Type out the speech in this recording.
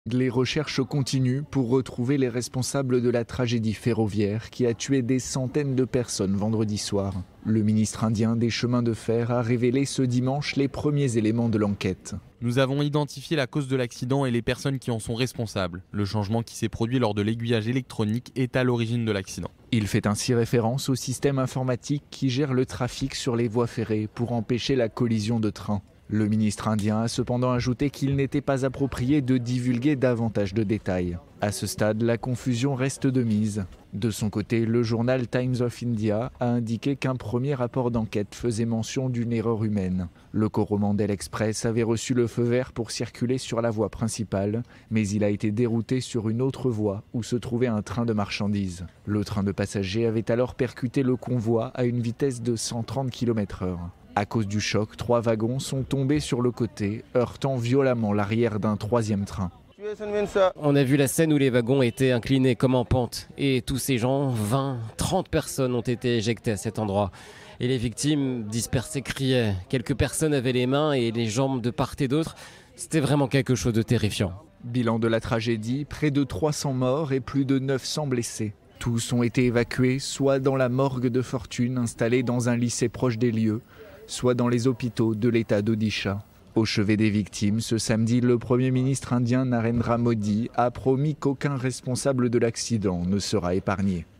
Les recherches continuent pour retrouver les responsables de la tragédie ferroviaire qui a tué des centaines de personnes vendredi soir. Le ministre indien des chemins de fer a révélé ce dimanche les premiers éléments de l'enquête. Nous avons identifié la cause de l'accident et les personnes qui en sont responsables. Le changement qui s'est produit lors de l'aiguillage électronique est à l'origine de l'accident. Il fait ainsi référence au système informatique qui gère le trafic sur les voies ferrées pour empêcher la collision de trains. Le ministre indien a cependant ajouté qu'il n'était pas approprié de divulguer davantage de détails. À ce stade, la confusion reste de mise. De son côté, le journal Times of India a indiqué qu'un premier rapport d'enquête faisait mention d'une erreur humaine. Le Coromandel Express avait reçu le feu vert pour circuler sur la voie principale, mais il a été dérouté sur une autre voie où se trouvait un train de marchandises. Le train de passagers avait alors percuté le convoi à une vitesse de 130 km/h. À cause du choc, 3 wagons sont tombés sur le côté, heurtant violemment l'arrière d'un troisième train. On a vu la scène où les wagons étaient inclinés comme en pente et tous ces gens, 20, 30 personnes ont été éjectées à cet endroit. Et les victimes dispersées criaient. Quelques personnes avaient les mains et les jambes de part et d'autre. C'était vraiment quelque chose de terrifiant. Bilan de la tragédie, près de 300 morts et plus de 900 blessés. Tous ont été évacués, soit dans la morgue de fortune installée dans un lycée proche des lieux, soit dans les hôpitaux de l'État d'Odisha. Au chevet des victimes, ce samedi, le Premier ministre indien Narendra Modi a promis qu'aucun responsable de l'accident ne sera épargné.